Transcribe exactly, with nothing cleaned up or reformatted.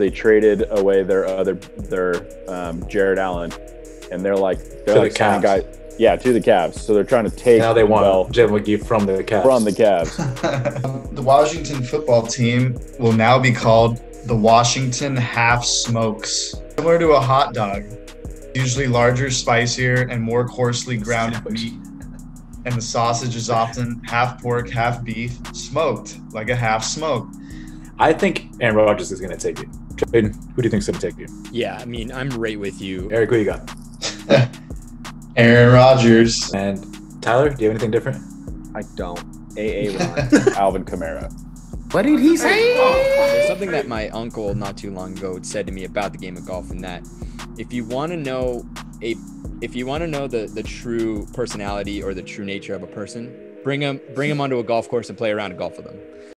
they traded away their other their um, Jared Allen, and they're like they're To like the signing Cavs. guys. Yeah, to the Cavs. So they're trying to take Now they want well Jalen McGee from the Cavs. from the Cavs. The Washington football team will now be called the Washington Half Smokes. Similar to a hot dog, usually larger, spicier, and more coarsely ground meat. And the sausage is often half pork, half beef, smoked like a half smoke. I think Aaron Rodgers is going to take it. Traden, who do you think is going to take it? Yeah, I mean, I'm right with you. Eric, who you got? Aaron Rodgers. And Tyler, do you have anything different? I don't. A A Ron. Alvin Kamara. What did he say? There's something that my uncle not too long ago said to me about the game of golf, and that if you want to know a if you want to know the the true personality or the true nature of a person, bring them bring them onto a golf course and play around a golf with them.